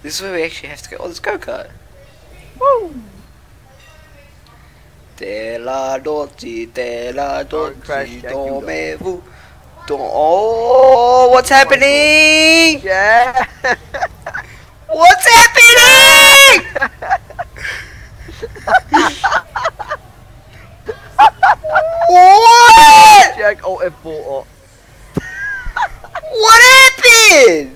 This is where we actually have to go. Oh, let's go kart. Woo! Te la dolci, Don't crash, Jack, you dormevo. Oh, what's happening? Yeah! What's happening? What? Jack, oh, F4, oh. What happened?